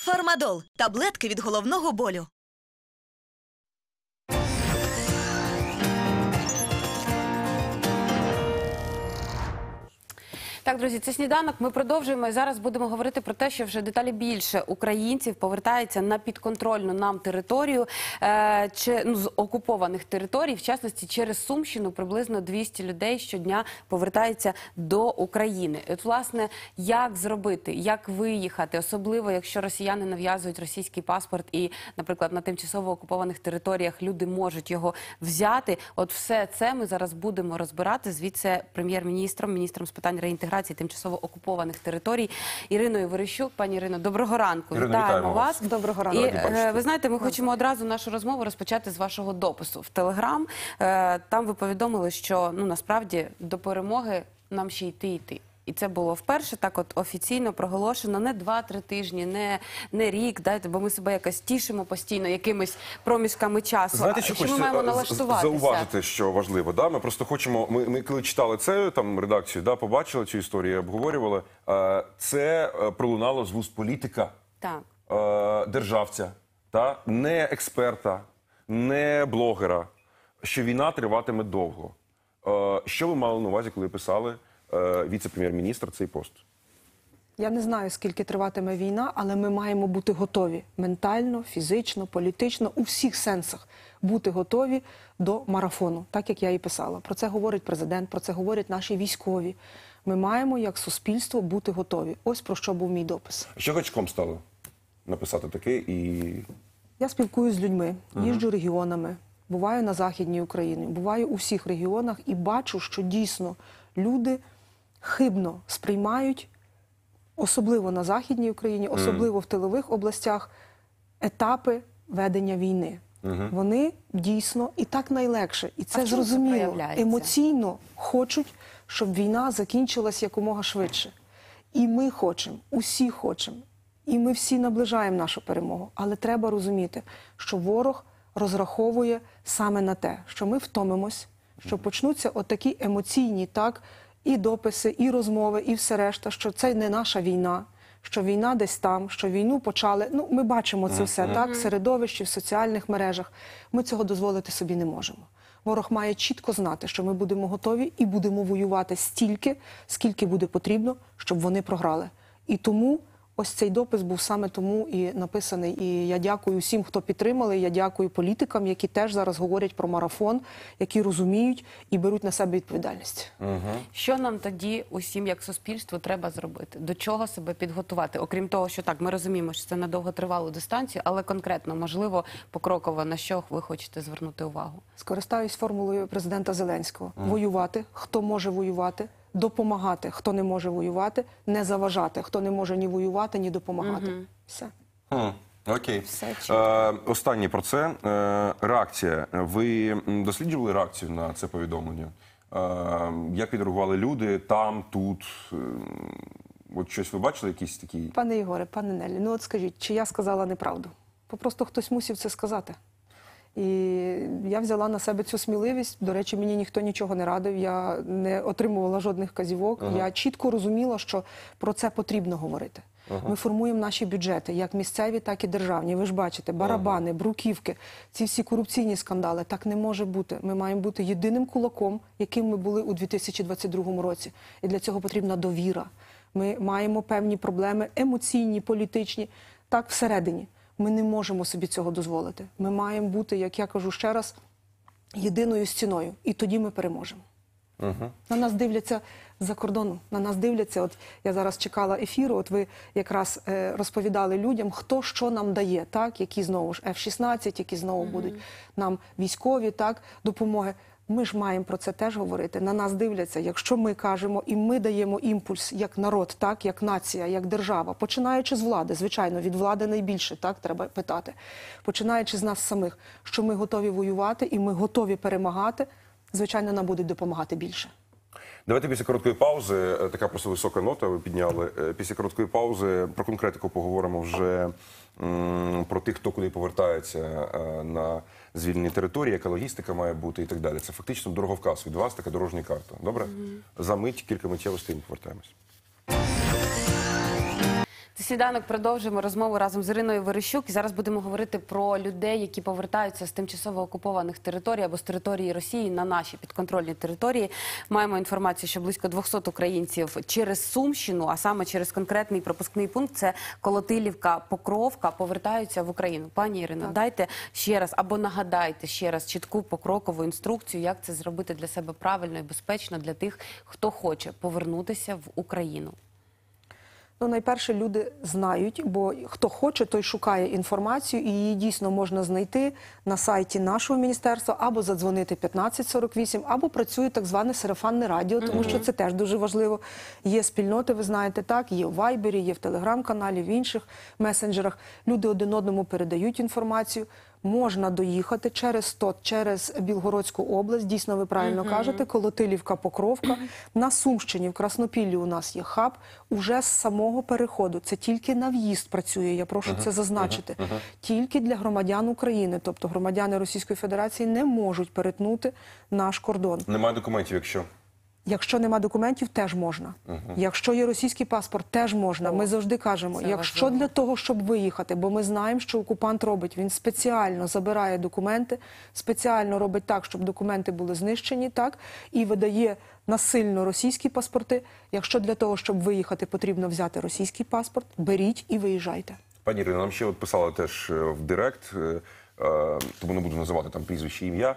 Фармадол – таблетки від головного болю. Так, друзі, це «Сніданок». Ми продовжуємо і зараз будемо говорити про те, що вже дедалі більше українців повертається на підконтрольну нам територію, з окупованих територій, в частності через Сумщину приблизно 200 людей щодня повертається до України. І от, власне, як зробити, як виїхати, особливо, якщо росіяни нав'язують російський паспорт і, наприклад, на тимчасово окупованих територіях люди можуть його взяти. От все це ми зараз будемо розбирати з віце-прем'єр-міністром, міністром з питань реінтеграції тимчасово окупованих територій Іриною Верещук. Пані Ірино, доброго ранку. Ірина, вітаємо вас. Доброго ранку. І, ви знаєте, ми хочемо одразу нашу розмову розпочати з вашого допису в Телеграм. Там ви повідомили, що насправді до перемоги нам ще йти. І це було вперше так от офіційно проголошено, не 2-3 тижні, не рік, бо ми себе якось тішимо постійно якимись проміжками часу. Знаєте, що ми маємо налаштуватися? Зауважити, що важливо. Да? Ми просто хочемо, ми коли читали це, там редакцію, да, побачили цю історію, обговорювали, це пролунало з вуст політика, так. Державця, та? Не експерта, не блогера, що війна триватиме довго. Що ви мали на увазі, коли писали віце-прем'єр-міністр цей пост? Я не знаю, скільки триватиме війна, але ми маємо бути готові ментально, фізично, політично, у всіх сенсах бути готові до марафону, так як я і писала. Про це говорить президент, про це говорять наші військові. Ми маємо, як суспільство, бути готові. Ось про що був мій допис. Що гачком стало написати таке і... Я спілкуюсь з людьми, їжджу регіонами, буваю на Західній Україні, буваю у всіх регіонах і бачу, що дійсно люди хибно сприймають, особливо на Західній Україні, особливо в тилових областях, етапи ведення війни. Вони дійсно, і так найлегше, і це зрозуміло, емоційно хочуть, щоб війна закінчилась якомога швидше. І ми хочемо, усі хочемо, і ми всі наближаємо нашу перемогу. Але треба розуміти, що ворог розраховує саме на те, що ми втомимось, що почнуться отакі емоційні, і дописи, і розмови, і все решта, що це не наша війна, що війна десь там, що війну почали. Ми бачимо це все, в середовищі, в соціальних мережах. Ми цього дозволити собі не можемо. Ворог має чітко знати, що ми будемо готові і будемо воювати стільки, скільки буде потрібно, щоб вони програли. І тому ось цей допис був саме тому і написаний. І я дякую всім, хто підтримали, я дякую політикам, які теж зараз говорять про марафон, які розуміють і беруть на себе відповідальність. Що нам тоді усім, як суспільство, треба зробити? До чого себе підготувати? Окрім того, що так, ми розуміємо, що це на довготривалу дистанцію, але конкретно, можливо, покроково, на що ви хочете звернути увагу? Скористаюсь формулою президента Зеленського. Воювати, хто може воювати, допомагати, хто не може воювати, не заважати, хто не може ні воювати, ні допомагати. Все. Окей. Останнє про це. Реакція. Ви досліджували реакцію на це повідомлення? Як відреагували люди там, тут? От щось ви бачили, якісь такі? Пане Ігоре, пане Нелі, от скажіть, чи я сказала неправду? Просто хтось мусив це сказати. І я взяла на себе цю сміливість. До речі, мені ніхто нічого не радив, я не отримувала жодних вказівок. Я чітко розуміла, що про це потрібно говорити. Ми формуємо наші бюджети, як місцеві, так і державні. Ви ж бачите, барабани, бруківки, ці всі корупційні скандали. Так не може бути. Ми маємо бути єдиним кулаком, яким ми були у 2022 році. І для цього потрібна довіра. Ми маємо певні проблеми емоційні, політичні, так всередині. Ми не можемо собі цього дозволити. Ми маємо бути, як я кажу ще раз, єдиною стіною. І тоді ми переможемо. На нас дивляться з-за кордону. На нас дивляться, от я зараз чекала ефіру, от ви якраз розповідали людям, хто що нам дає, так? Які знову ж F-16, які знову будуть нам військові, так, допомоги. Ми ж маємо про це теж говорити. На нас дивляться, якщо ми кажемо і ми даємо імпульс як народ, так, як нація, як держава, починаючи з влади, звичайно, від влади найбільше, так, треба питати, починаючи з нас самих, що ми готові воювати і ми готові перемагати, звичайно, нам будуть допомагати більше. Давайте після короткої паузи, така просто висока нота ви підняли, після короткої паузи про конкретику поговоримо вже про тих, хто куди повертається на звільнені території, яка логістика має бути і так далі. Це фактично дороговказ від вас, така дорожня карта. Добре? За мить, кілька миттєвостей ми повертаємось. Сніданок продовжуємо розмову разом з Іриною Верещук. І зараз будемо говорити про людей, які повертаються з тимчасово окупованих територій або з території Росії на наші підконтрольні території. Маємо інформацію, що близько 200 українців через Сумщину, а саме через конкретний пропускний пункт, це Колотилівка, Покровка, повертаються в Україну. Пані Ірино, дайте ще раз або нагадайте ще раз чітку покрокову інструкцію, як це зробити для себе правильно і безпечно для тих, хто хоче повернутися в Україну. Ну, найперше, люди знають, бо хто хоче, той шукає інформацію, і її дійсно можна знайти на сайті нашого міністерства, або задзвонити 1548, або працює так зване сарафанне радіо, тому що це теж дуже важливо. Є спільноти, ви знаєте, так, є в Вайбері, є в Телеграм-каналі, в інших месенджерах. Люди один одному передають інформацію. Можна доїхати через ТОТ, через Білгородську область, дійсно ви правильно кажете, Колотилівка, Покровка. На Сумщині, в Краснопіллі у нас є хаб, уже з самого переходу. Це тільки на в'їзд працює, я прошу це зазначити. Тільки для громадян України, тобто громадяни Російської Федерації не можуть перетнути наш кордон. Немає документів, якщо? Якщо нема документів, теж можна. Якщо є російський паспорт, теж можна. Ми завжди кажемо, якщо для того, щоб виїхати, бо ми знаємо, що окупант робить, він спеціально забирає документи, спеціально робить так, щоб документи були знищені, так, і видає насильно російські паспорти. Якщо для того, щоб виїхати, потрібно взяти російський паспорт, беріть і виїжджайте. Пані Ірино, нам ще от писали теж в Директ, тому не буду називати там прізвище, ім'я.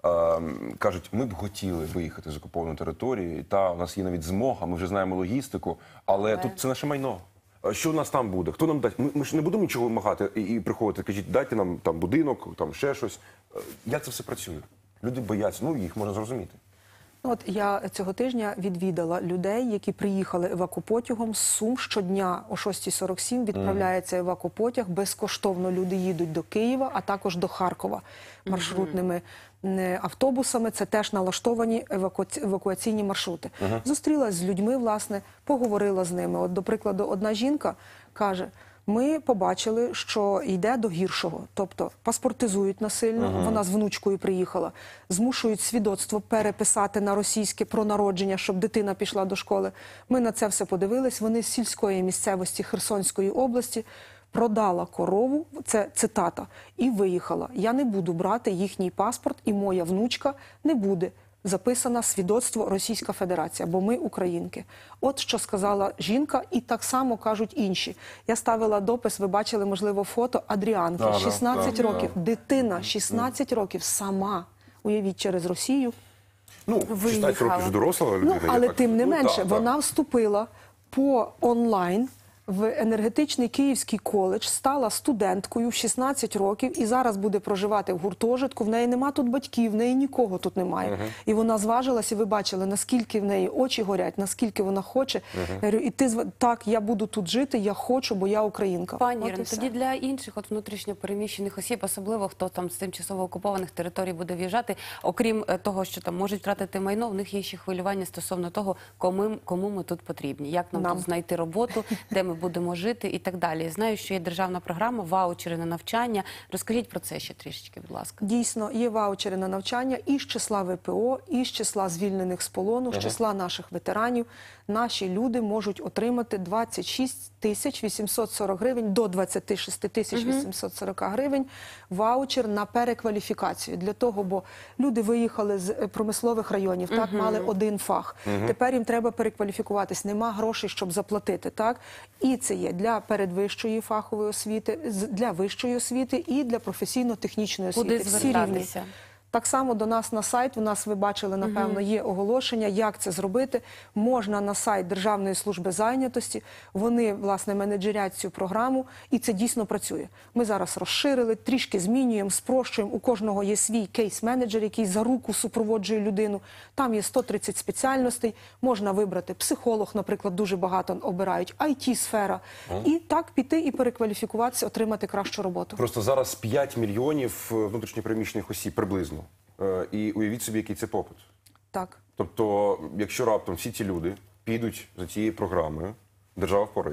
Кажуть, ми б хотіли виїхати з окупованої території, та у нас є навіть змога, ми вже знаємо логістику, але тут це наше майно. Що у нас там буде? Хто нам дасть? Ми ж не будемо нічого вимагати і приходити, кажіть, дайте нам там будинок, там ще щось. Як це все працює? Люди бояться, ну їх можна зрозуміти. От я цього тижня відвідала людей, які приїхали евакупотягом з Сум. Щодня о 6:47 відправляється евакупотяг. Безкоштовно люди їдуть до Києва, а також до Харкова маршрутними автобусами. Це теж налаштовані евакуаційні маршрути. Зустрілась з людьми, власне, поговорила з ними. От, до прикладу, одна жінка каже: ми побачили, що йде до гіршого. Тобто паспортизують насильно, вона з внучкою приїхала, змушують свідоцтво переписати на російське про народження, щоб дитина пішла до школи. Ми на це все подивились. Вони з сільської місцевості Херсонської області, продала корову, це цитата, і виїхала. Я не буду брати їхній паспорт, і моя внучка не буде записана свідоцтво Російська Федерація, бо ми українки. От що сказала жінка, і так само кажуть інші. Я ставила допис, ви бачили, можливо, фото Адріанки, 16 років. Дитина 16 років сама, уявіть, через Росію. Ну, 16 років вже доросла людина. Але тим не менше, вона вступила по онлайн в енергетичний Київський коледж, стала студенткою в 16 років і зараз буде проживати в гуртожитку. В неї нема тут батьків, в неї нікого тут немає. І вона зважилась, і ви бачили, наскільки в неї очі горять, наскільки вона хоче. Я говорю, і ти, так, я буду тут жити, я хочу, бо я українка. Пані Ірино, тоді для інших от внутрішньо переміщених осіб, особливо хто там з тимчасово окупованих територій буде в'їжджати, окрім того, що там можуть втратити майно, в них є ще хвилювання стосовно того, кому ми тут потрібні, як нам тут знайти роботу, де ми будемо жити і так далі. Знаю, що є державна програма «Ваучери на навчання». Розкажіть про це ще трішечки, будь ласка. Дійсно, є ваучери на навчання і з числа ВПО, і з числа звільнених з полону, з числа наших ветеранів. Наші люди можуть отримати 26 840 гривень до 26 840 гривень ваучер на перекваліфікацію. Для того, бо люди виїхали з промислових районів, так, мали один фах. Тепер їм треба перекваліфікуватись, нема грошей, щоб заплатити, так? І це є для передвищої фахової освіти, для вищої освіти і для професійно-технічної освіти. Куди звертатися? Так само до нас на сайт, у нас, ви бачили, напевно, є оголошення, як це зробити. Можна на сайт Державної служби зайнятості, вони, власне, менеджерять цю програму, і це дійсно працює. Ми зараз розширили, трішки змінюємо, спрощуємо, у кожного є свій кейс-менеджер, який за руку супроводжує людину. Там є 130 спеціальностей, можна вибрати психолог, наприклад, дуже багато обирають, IT-сфера, і так піти і перекваліфікуватися, отримати кращу роботу. Просто зараз 5 мільйонів внутрішньопереміщених осіб приблизно. І уявіть собі, який це попит. Так. Тобто, якщо раптом всі ці люди підуть за цією програмою, держава впорається.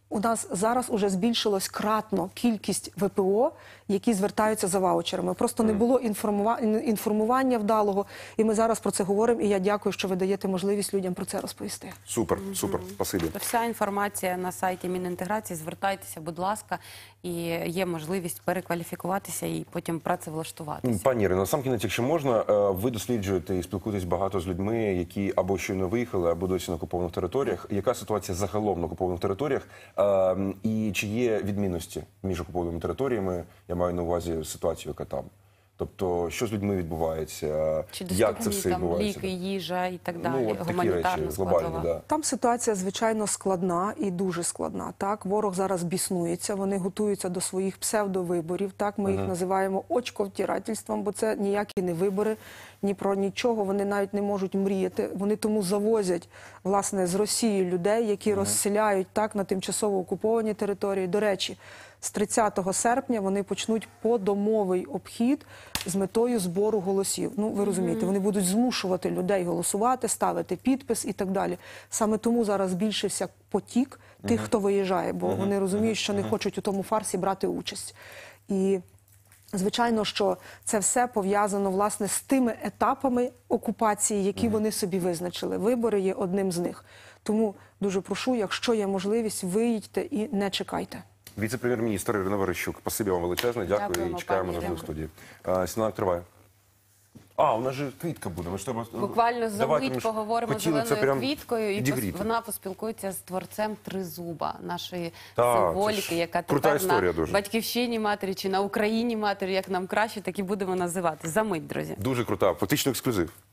У нас зараз уже збільшилось кратно кількість ВПО, які звертаються за ваучерами. Просто не було інформування вдалого, і ми зараз про це говоримо, і я дякую, що ви даєте можливість людям про це розповісти. Супер, супер, спасибі. Вся інформація на сайті Мінінтеграції, звертайтеся, будь ласка, і є можливість перекваліфікуватися і потім працевлаштуватися. Пані Ірино, насамкінець, якщо можна, ви досліджуєте і спілкуєтесь багато з людьми, які або щойно виїхали, або досі на окупованих територіях. Яка ситуація загалом на окупованих територіях? І чи є відмінності між окупованими територіями? Я маю на увазі ситуацію, яка там. Тобто, що з людьми відбувається, Чи як це доступні все там відбувається? ліки, їжа і так далі, Ну, от такі гуманітарна речі глобальні, складова. да. Там ситуація, звичайно, складна і дуже складна. Так, ворог зараз біснується, вони готуються до своїх псевдовиборів. Так, ми їх називаємо очковтирательством, бо це ніякі не вибори, ні про нічого. Вони навіть не можуть мріяти. Вони тому завозять, власне, з Росії людей, які розселяють так на тимчасово окуповані території. До речі, з 30 серпня вони почнуть подомовий обхід з метою збору голосів. Ну, ви розумієте, вони будуть змушувати людей голосувати, ставити підпис і так далі. Саме тому зараз збільшився потік тих, хто виїжджає, бо вони розуміють, що не хочуть у тому фарсі брати участь. І звичайно, що це все пов'язано, власне, з тими етапами окупації, які вони собі визначили. Вибори є одним з них. Тому дуже прошу, якщо є можливість, виїдьте і не чекайте. Віце-прем'єр-міністр Ірина Верещук, спасибі вам величезне, дякую Дякуємо, і чекаємо пані на Ірино. студії. Сніданок триває. У нас же квітка буде. Ми ж треба... Буквально за Давайте, ми мить ж поговоримо з хотіли це Оленою прям Квіткою, і відігріти. вона поспілкується з творцем Тризуба, нашої Так, це символіки, ж яка крута тепер історія на дуже. батьківщині матері чи на Україні матері, як нам краще, так і будемо називати. За мить, друзі. Дуже крута, фактично ексклюзив.